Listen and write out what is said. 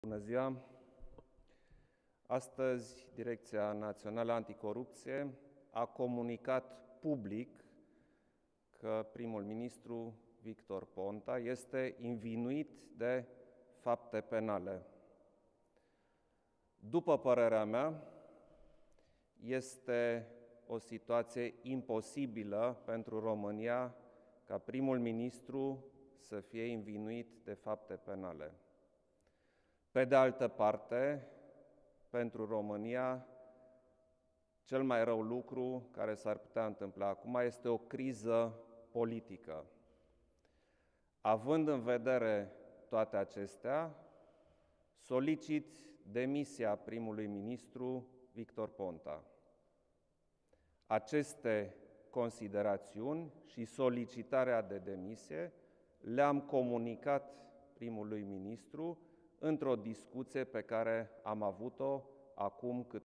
Bună ziua! Astăzi, Direcția Națională Anticorupție a comunicat public că primul ministru Victor Ponta este invinuit de fapte penale. După părerea mea, este o situație imposibilă pentru România ca primul ministru să fie invinuit de fapte penale. Pe de altă parte, pentru România, cel mai rău lucru care s-ar putea întâmpla acum este o criză politică. Având în vedere toate acestea, solicit demisia primului ministru Victor Ponta. Aceste considerațiuni și solicitarea de demisie le-am comunicat primului ministru într-o discuție pe care am avut-o acum câteva